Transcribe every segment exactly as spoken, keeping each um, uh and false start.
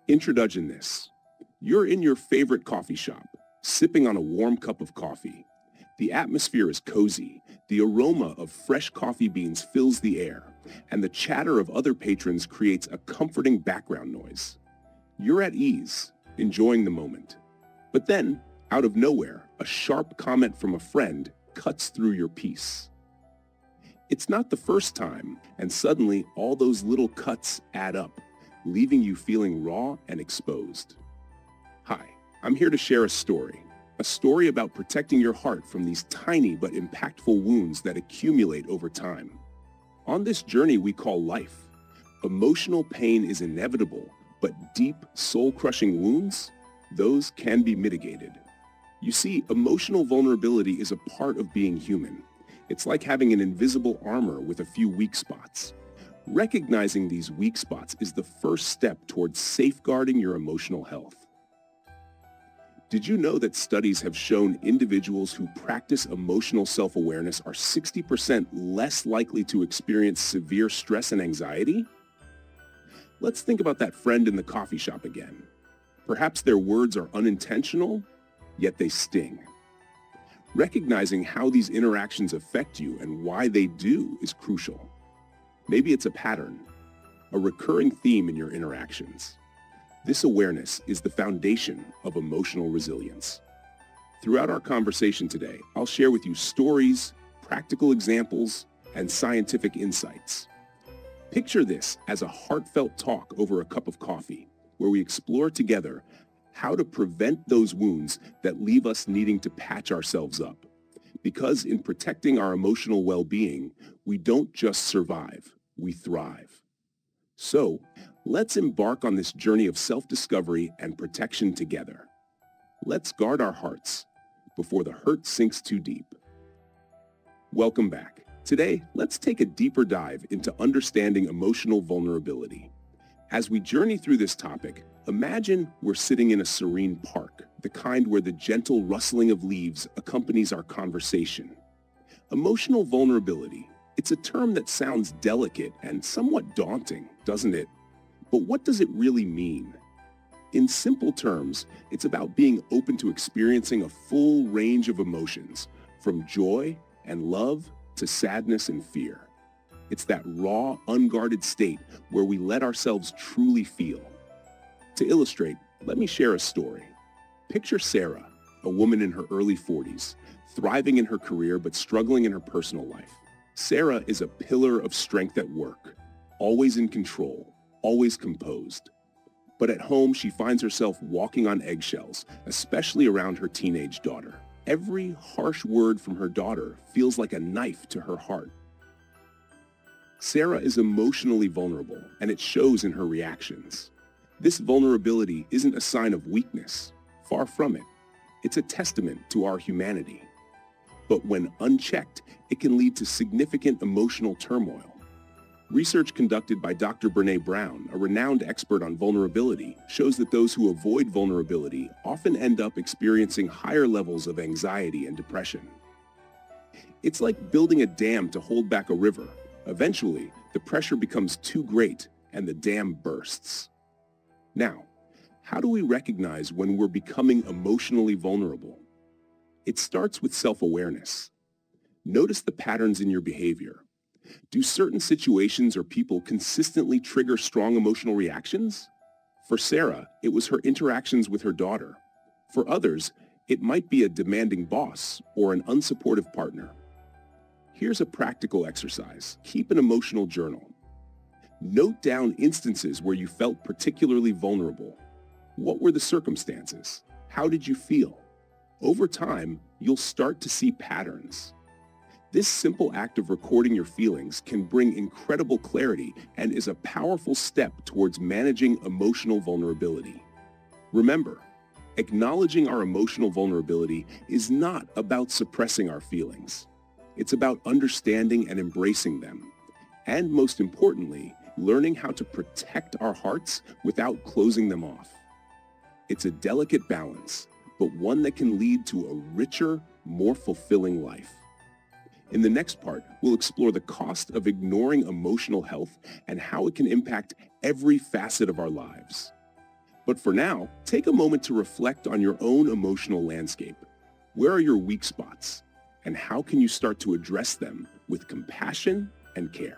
Introduction this. You're in your favorite coffee shop, sipping on a warm cup of coffee. The atmosphere is cozy, the aroma of fresh coffee beans fills the air, and the chatter of other patrons creates a comforting background noise. You're at ease, enjoying the moment. But then, out of nowhere, a sharp comment from a friend cuts through your peace. It's not the first time, and suddenly all those little cuts add up, leaving you feeling raw and exposed. Hi, I'm here to share a story. A story about protecting your heart from these tiny but impactful wounds that accumulate over time. On this journey we call life, emotional pain is inevitable, but deep, soul-crushing wounds, those can be mitigated. You see, emotional vulnerability is a part of being human. It's like having an invisible armor with a few weak spots. Recognizing these weak spots is the first step towards safeguarding your emotional health. Did you know that studies have shown individuals who practice emotional self-awareness are sixty percent less likely to experience severe stress and anxiety? Let's think about that friend in the coffee shop again. Perhaps their words are unintentional, yet they sting. Recognizing how these interactions affect you and why they do is crucial. Maybe it's a pattern, a recurring theme in your interactions. This awareness is the foundation of emotional resilience. Throughout our conversation today, I'll share with you stories, practical examples, and scientific insights. Picture this as a heartfelt talk over a cup of coffee, where we explore together how to prevent those wounds that leave us needing to patch ourselves up. Because in protecting our emotional well-being, we don't just survive, we thrive. So, let's embark on this journey of self-discovery and protection together. Let's guard our hearts before the hurt sinks too deep. Welcome back. Today, let's take a deeper dive into understanding emotional vulnerability. As we journey through this topic, imagine we're sitting in a serene park, the kind where the gentle rustling of leaves accompanies our conversation. Emotional vulnerability. It's a term that sounds delicate and somewhat daunting, doesn't it? But what does it really mean? In simple terms, it's about being open to experiencing a full range of emotions, from joy and love to sadness and fear. It's that raw, unguarded state where we let ourselves truly feel. To illustrate, let me share a story. Picture Sarah, a woman in her early forties, thriving in her career but struggling in her personal life. Sarah is a pillar of strength at work, always in control, always composed. But at home, she finds herself walking on eggshells, especially around her teenage daughter. Every harsh word from her daughter feels like a knife to her heart. Sarah is emotionally vulnerable, and it shows in her reactions. This vulnerability isn't a sign of weakness. Far from it. It's a testament to our humanity. But when unchecked, it can lead to significant emotional turmoil. Research conducted by Doctor Brené Brown, a renowned expert on vulnerability, shows that those who avoid vulnerability often end up experiencing higher levels of anxiety and depression. It's like building a dam to hold back a river. Eventually, the pressure becomes too great and the dam bursts. Now, how do we recognize when we're becoming emotionally vulnerable? It starts with self-awareness. Notice the patterns in your behavior. Do certain situations or people consistently trigger strong emotional reactions? For Sarah, it was her interactions with her daughter. For others, it might be a demanding boss or an unsupportive partner. Here's a practical exercise. Keep an emotional journal. Note down instances where you felt particularly vulnerable. What were the circumstances? How did you feel? Over time, you'll start to see patterns. This simple act of recording your feelings can bring incredible clarity and is a powerful step towards managing emotional vulnerability. Remember, acknowledging our emotional vulnerability is not about suppressing our feelings. It's about understanding and embracing them. And most importantly, learning how to protect our hearts without closing them off. It's a delicate balance, but one that can lead to a richer, more fulfilling life. In the next part, we'll explore the cost of ignoring emotional health and how it can impact every facet of our lives. But for now, take a moment to reflect on your own emotional landscape. Where are your weak spots? And how can you start to address them with compassion and care?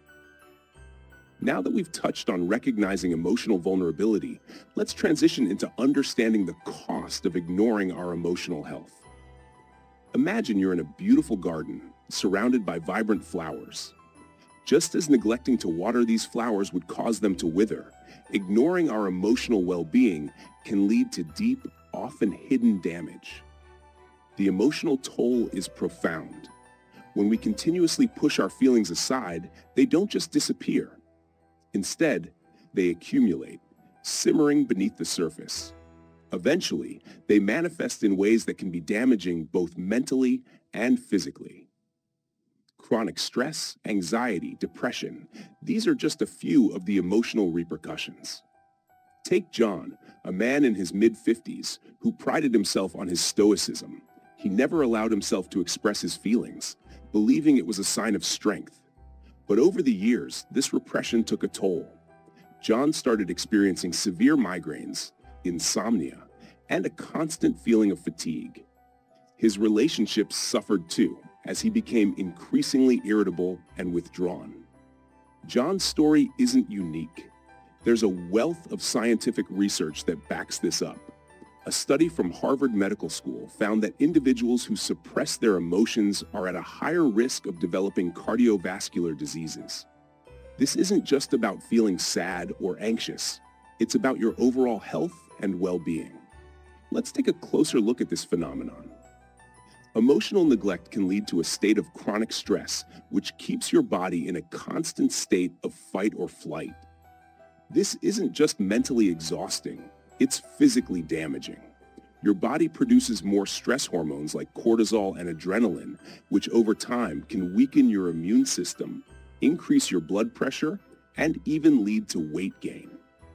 Now that we've touched on recognizing emotional vulnerability, let's transition into understanding the cost of ignoring our emotional health. Imagine you're in a beautiful garden, surrounded by vibrant flowers. Just as neglecting to water these flowers would cause them to wither, ignoring our emotional well-being can lead to deep, often hidden damage. The emotional toll is profound. When we continuously push our feelings aside, they don't just disappear. Instead, they accumulate, simmering beneath the surface. Eventually, they manifest in ways that can be damaging both mentally and physically. Chronic stress, anxiety, depression, these are just a few of the emotional repercussions. Take John, a man in his mid fifties who prided himself on his stoicism. He never allowed himself to express his feelings, believing it was a sign of strength. But over the years, this repression took a toll. John started experiencing severe migraines, insomnia, and a constant feeling of fatigue. His relationships suffered too, as he became increasingly irritable and withdrawn. John's story isn't unique. There's a wealth of scientific research that backs this up. A study from Harvard Medical School found that individuals who suppress their emotions are at a higher risk of developing cardiovascular diseases. This isn't just about feeling sad or anxious. It's about your overall health and well-being. Let's take a closer look at this phenomenon. Emotional neglect can lead to a state of chronic stress, which keeps your body in a constant state of fight or flight. This isn't just mentally exhausting, it's physically damaging. Your body produces more stress hormones like cortisol and adrenaline, which over time can weaken your immune system, increase your blood pressure, and even lead to weight gain.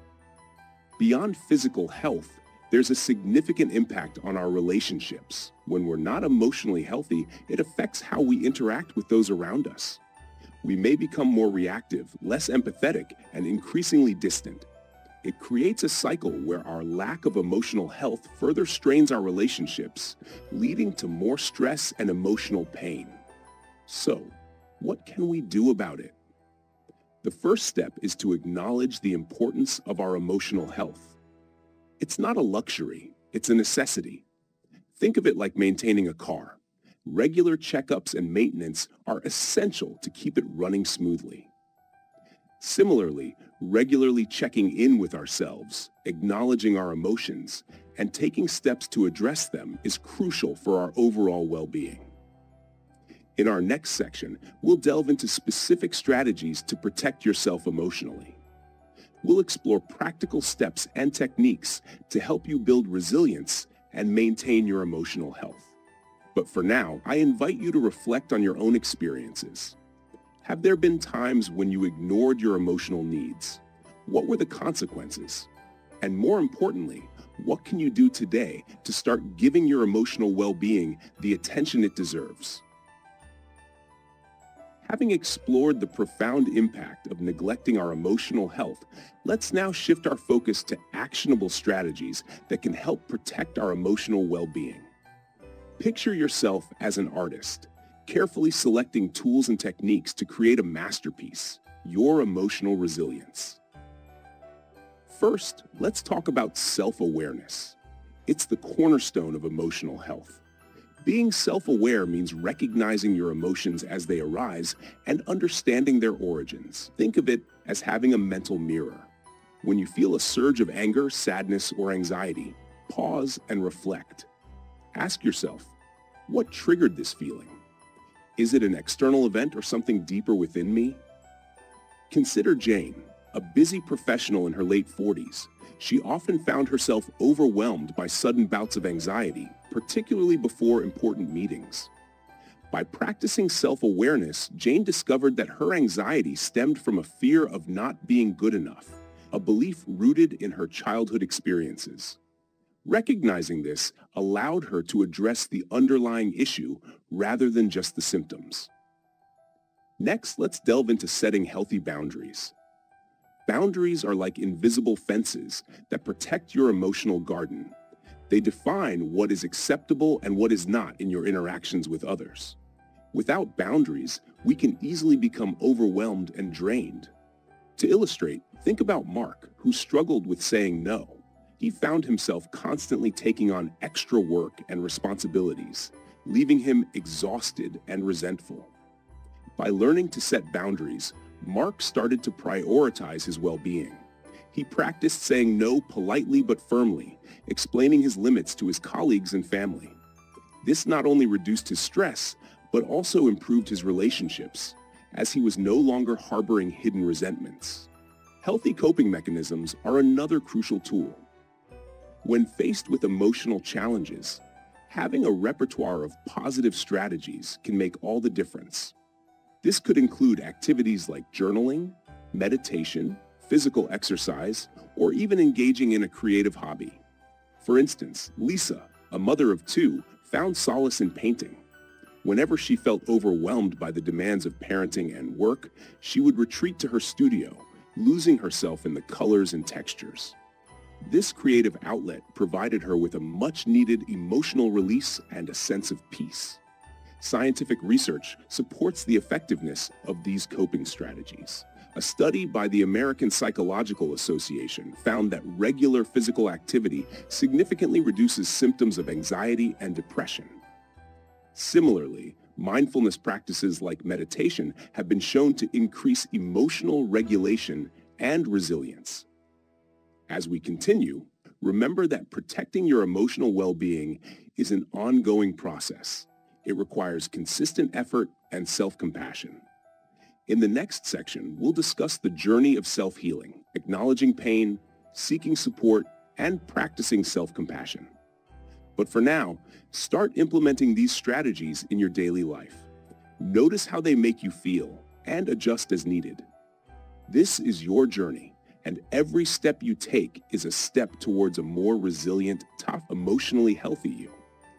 Beyond physical health, there's a significant impact on our relationships. When we're not emotionally healthy, it affects how we interact with those around us. We may become more reactive, less empathetic, and increasingly distant. It creates a cycle where our lack of emotional health further strains our relationships, leading to more stress and emotional pain. So, what can we do about it? The first step is to acknowledge the importance of our emotional health. It's not a luxury, it's a necessity. Think of it like maintaining a car. Regular checkups and maintenance are essential to keep it running smoothly. Similarly, regularly checking in with ourselves, acknowledging our emotions, and taking steps to address them is crucial for our overall well-being. In our next section, we'll delve into specific strategies to protect yourself emotionally. We'll explore practical steps and techniques to help you build resilience and maintain your emotional health. But for now, I invite you to reflect on your own experiences. Have there been times when you ignored your emotional needs? What were the consequences? And more importantly, what can you do today to start giving your emotional well-being the attention it deserves? Having explored the profound impact of neglecting our emotional health, let's now shift our focus to actionable strategies that can help protect our emotional well-being. Picture yourself as an artist, carefully selecting tools and techniques to create a masterpiece, your emotional resilience. First, let's talk about self-awareness. It's the cornerstone of emotional health. Being self-aware means recognizing your emotions as they arise and understanding their origins. Think of it as having a mental mirror. When you feel a surge of anger, sadness, or anxiety, pause and reflect. Ask yourself, what triggered this feeling? Is it an external event or something deeper within me? Consider Jane, a busy professional in her late forties. She often found herself overwhelmed by sudden bouts of anxiety, particularly before important meetings. By practicing self-awareness, Jane discovered that her anxiety stemmed from a fear of not being good enough, a belief rooted in her childhood experiences. Recognizing this allowed her to address the underlying issue rather than just the symptoms. Next, let's delve into setting healthy boundaries. Boundaries are like invisible fences that protect your emotional garden. They define what is acceptable and what is not in your interactions with others. Without boundaries, we can easily become overwhelmed and drained. To illustrate, think about Mark, who struggled with saying no. He found himself constantly taking on extra work and responsibilities, leaving him exhausted and resentful. By learning to set boundaries, Mark started to prioritize his well-being. He practiced saying no politely but firmly, explaining his limits to his colleagues and family. This not only reduced his stress, but also improved his relationships, as he was no longer harboring hidden resentments. Healthy coping mechanisms are another crucial tool. When faced with emotional challenges, having a repertoire of positive strategies can make all the difference. This could include activities like journaling, meditation, physical exercise, or even engaging in a creative hobby. For instance, Lisa, a mother of two, found solace in painting. Whenever she felt overwhelmed by the demands of parenting and work, she would retreat to her studio, losing herself in the colors and textures. This creative outlet provided her with a much-needed emotional release and a sense of peace. Scientific research supports the effectiveness of these coping strategies. A study by the American Psychological Association found that regular physical activity significantly reduces symptoms of anxiety and depression. Similarly, mindfulness practices like meditation have been shown to increase emotional regulation and resilience. As we continue, remember that protecting your emotional well-being is an ongoing process. It requires consistent effort and self-compassion. In the next section, we'll discuss the journey of self-healing, acknowledging pain, seeking support, and practicing self-compassion. But for now, start implementing these strategies in your daily life. Notice how they make you feel and adjust as needed. This is your journey, and every step you take is a step towards a more resilient, tough, emotionally healthy you.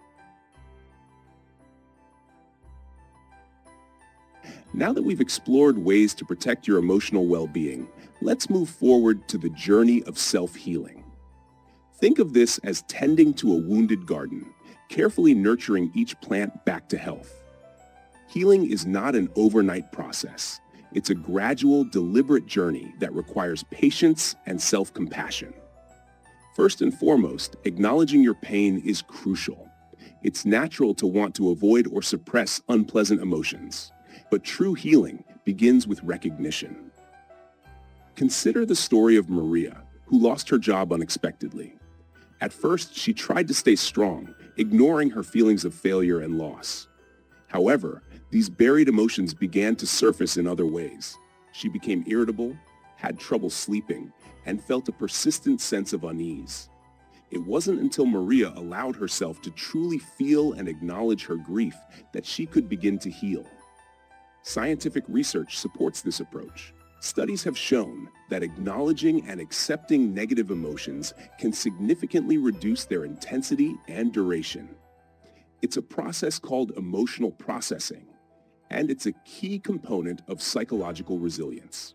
Now that we've explored ways to protect your emotional well-being, let's move forward to the journey of self-healing. Think of this as tending to a wounded garden, carefully nurturing each plant back to health. Healing is not an overnight process. It's a gradual, deliberate journey that requires patience and self-compassion. First and foremost, acknowledging your pain is crucial. It's natural to want to avoid or suppress unpleasant emotions. But true healing begins with recognition. Consider the story of Maria, who lost her job unexpectedly. At first, she tried to stay strong, ignoring her feelings of failure and loss. However, these buried emotions began to surface in other ways. She became irritable, had trouble sleeping, and felt a persistent sense of unease. It wasn't until Maria allowed herself to truly feel and acknowledge her grief that she could begin to heal. Scientific research supports this approach. Studies have shown that acknowledging and accepting negative emotions can significantly reduce their intensity and duration. It's a process called emotional processing, and it's a key component of psychological resilience.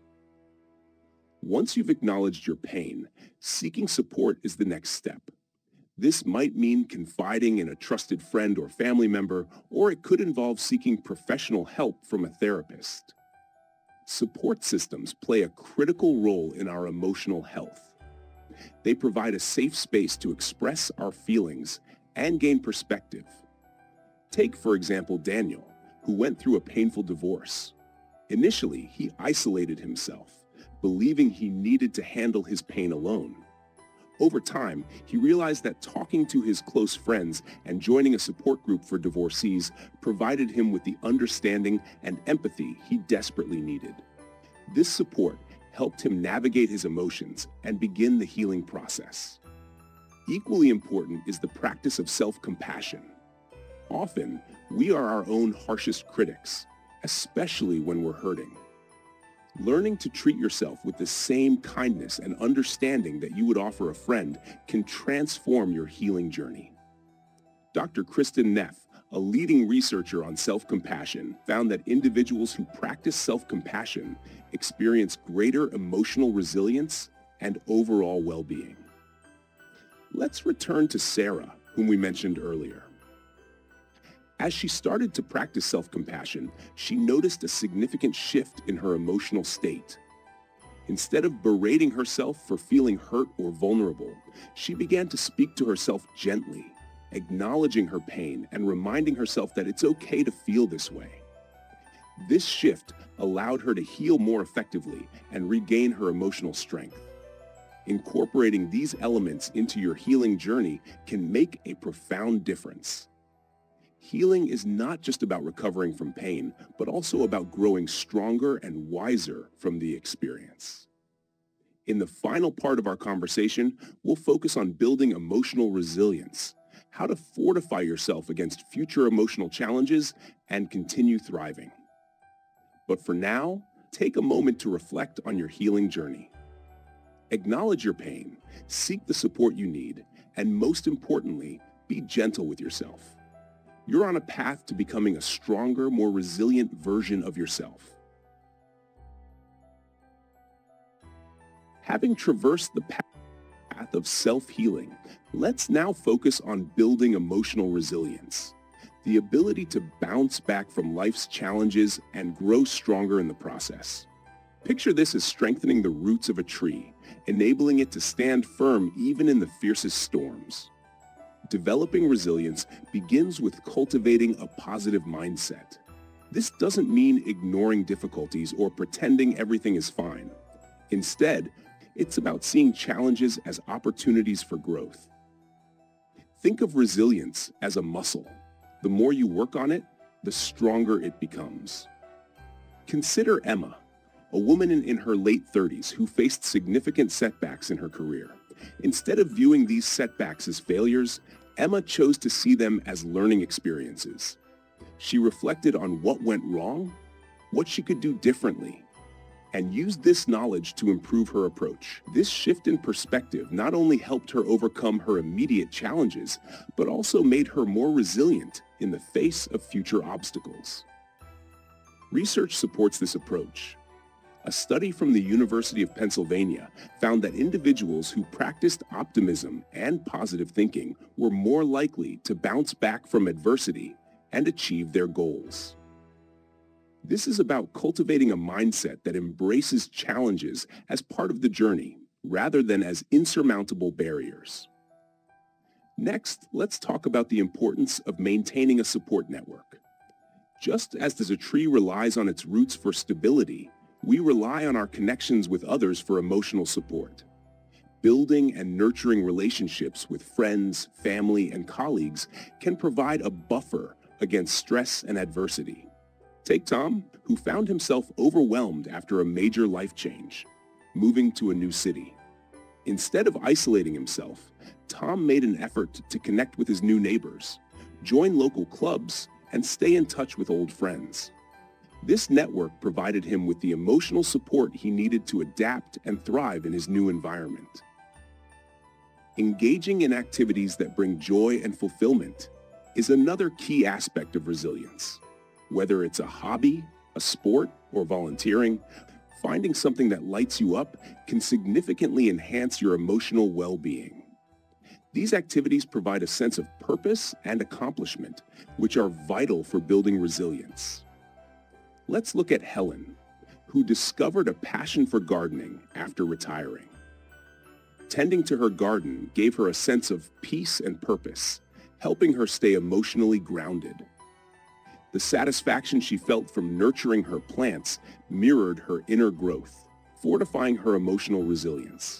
Once you've acknowledged your pain, seeking support is the next step. This might mean confiding in a trusted friend or family member, or it could involve seeking professional help from a therapist. Support systems play a critical role in our emotional health. They provide a safe space to express our feelings and gain perspective. Take, for example, Daniel, who went through a painful divorce. Initially, he isolated himself, believing he needed to handle his pain alone. Over time, he realized that talking to his close friends and joining a support group for divorcees provided him with the understanding and empathy he desperately needed. This support helped him navigate his emotions and begin the healing process. Equally important is the practice of self-compassion. Often, we are our own harshest critics, especially when we're hurting. Learning to treat yourself with the same kindness and understanding that you would offer a friend can transform your healing journey. Doctor Kristen Neff, a leading researcher on self-compassion, found that individuals who practice self-compassion experience greater emotional resilience and overall well-being. Let's return to Sarah, whom we mentioned earlier. As she started to practice self-compassion, she noticed a significant shift in her emotional state. Instead of berating herself for feeling hurt or vulnerable, she began to speak to herself gently, acknowledging her pain and reminding herself that it's okay to feel this way. This shift allowed her to heal more effectively and regain her emotional strength. Incorporating these elements into your healing journey can make a profound difference. Healing is not just about recovering from pain, but also about growing stronger and wiser from the experience. In the final part of our conversation, we'll focus on building emotional resilience, how to fortify yourself against future emotional challenges and continue thriving. But for now, take a moment to reflect on your healing journey. Acknowledge your pain, seek the support you need, and most importantly, be gentle with yourself. You're on a path to becoming a stronger, more resilient version of yourself. Having traversed the path of self-healing, let's now focus on building emotional resilience, the ability to bounce back from life's challenges and grow stronger in the process. Picture this as strengthening the roots of a tree, enabling it to stand firm even in the fiercest storms. Developing resilience begins with cultivating a positive mindset. This doesn't mean ignoring difficulties or pretending everything is fine. Instead, it's about seeing challenges as opportunities for growth. Think of resilience as a muscle. The more you work on it, the stronger it becomes. Consider Emma, a woman in, in her late thirties who faced significant setbacks in her career. Instead of viewing these setbacks as failures, Emma chose to see them as learning experiences. She reflected on what went wrong, what she could do differently, and used this knowledge to improve her approach. This shift in perspective not only helped her overcome her immediate challenges, but also made her more resilient in the face of future obstacles. Research supports this approach. A study from the University of Pennsylvania found that individuals who practiced optimism and positive thinking were more likely to bounce back from adversity and achieve their goals. This is about cultivating a mindset that embraces challenges as part of the journey, rather than as insurmountable barriers. Next, let's talk about the importance of maintaining a support network. Just as a tree relies on its roots for stability, we rely on our connections with others for emotional support. Building and nurturing relationships with friends, family, and colleagues can provide a buffer against stress and adversity. Take Tom, who found himself overwhelmed after a major life change, moving to a new city. Instead of isolating himself, Tom made an effort to connect with his new neighbors, join local clubs, and stay in touch with old friends. This network provided him with the emotional support he needed to adapt and thrive in his new environment. Engaging in activities that bring joy and fulfillment is another key aspect of resilience. Whether it's a hobby, a sport, or volunteering, finding something that lights you up can significantly enhance your emotional well-being. These activities provide a sense of purpose and accomplishment, which are vital for building resilience. Let's look at Helen, who discovered a passion for gardening after retiring. Tending to her garden gave her a sense of peace and purpose, helping her stay emotionally grounded. The satisfaction she felt from nurturing her plants mirrored her inner growth, fortifying her emotional resilience.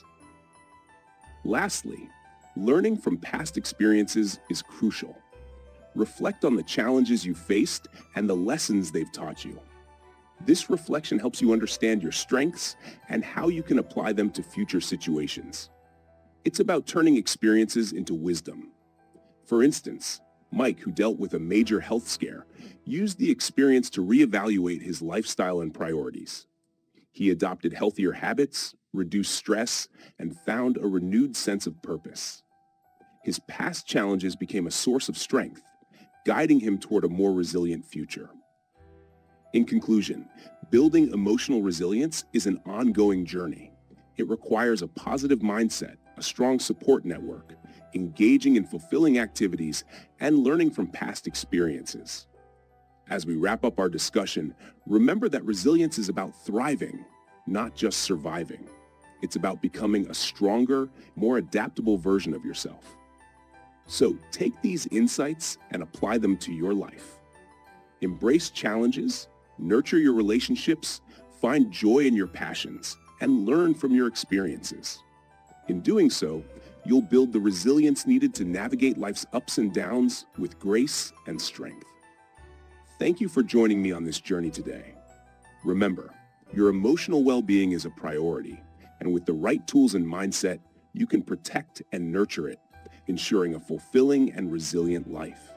Lastly, learning from past experiences is crucial. Reflect on the challenges you faced and the lessons they've taught you. This reflection helps you understand your strengths and how you can apply them to future situations. It's about turning experiences into wisdom. For instance, Mike, who dealt with a major health scare, used the experience to reevaluate his lifestyle and priorities. He adopted healthier habits, reduced stress, and found a renewed sense of purpose. His past challenges became a source of strength, guiding him toward a more resilient future. In conclusion, building emotional resilience is an ongoing journey. It requires a positive mindset, a strong support network, engaging in fulfilling activities, and learning from past experiences. As we wrap up our discussion, remember that resilience is about thriving, not just surviving. It's about becoming a stronger, more adaptable version of yourself. So take these insights and apply them to your life. Embrace challenges, nurture your relationships, find joy in your passions, and learn from your experiences. In doing so, you'll build the resilience needed to navigate life's ups and downs with grace and strength. Thank you for joining me on this journey today. Remember, your emotional well-being is a priority, and with the right tools and mindset, you can protect and nurture it, ensuring a fulfilling and resilient life.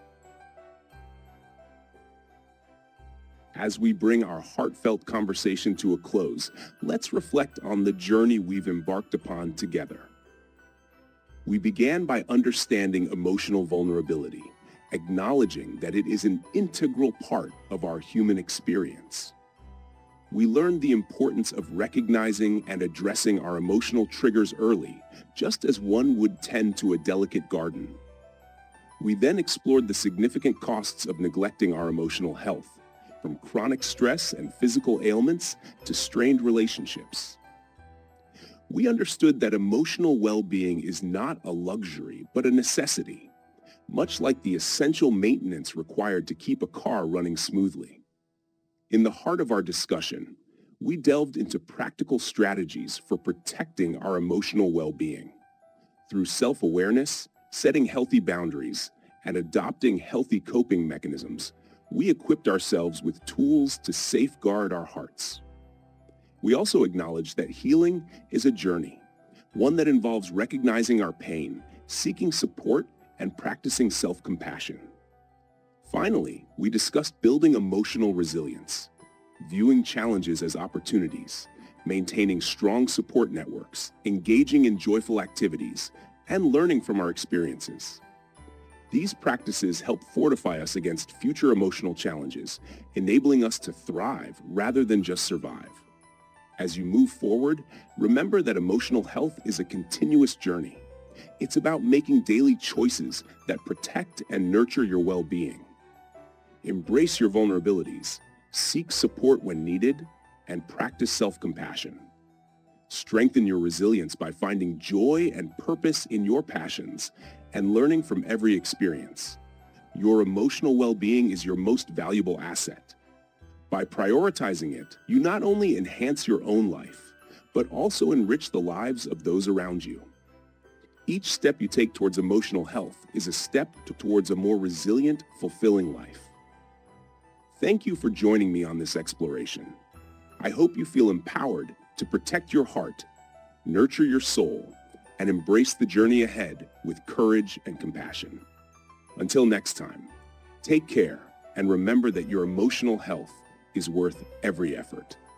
As we bring our heartfelt conversation to a close, let's reflect on the journey we've embarked upon together. We began by understanding emotional vulnerability, acknowledging that it is an integral part of our human experience. We learned the importance of recognizing and addressing our emotional triggers early, just as one would tend to a delicate garden. We then explored the significant costs of neglecting our emotional health, from chronic stress and physical ailments to strained relationships. We understood that emotional well-being is not a luxury, but a necessity, much like the essential maintenance required to keep a car running smoothly. In the heart of our discussion, we delved into practical strategies for protecting our emotional well-being. Through self-awareness, setting healthy boundaries, and adopting healthy coping mechanisms, we equipped ourselves with tools to safeguard our hearts. We also acknowledge that healing is a journey, one that involves recognizing our pain, seeking support, and practicing self-compassion. Finally, we discussed building emotional resilience, viewing challenges as opportunities, maintaining strong support networks, engaging in joyful activities, and learning from our experiences. These practices help fortify us against future emotional challenges, enabling us to thrive rather than just survive. As you move forward, remember that emotional health is a continuous journey. It's about making daily choices that protect and nurture your well-being. Embrace your vulnerabilities, seek support when needed, and practice self-compassion. Strengthen your resilience by finding joy and purpose in your passions and learning from every experience. Your emotional well-being is your most valuable asset. By prioritizing it, you not only enhance your own life, but also enrich the lives of those around you. Each step you take towards emotional health is a step towards a more resilient, fulfilling life. Thank you for joining me on this exploration. I hope you feel empowered to protect your heart, nurture your soul, and embrace the journey ahead with courage and compassion. Until next time, take care and remember that your emotional health is worth every effort.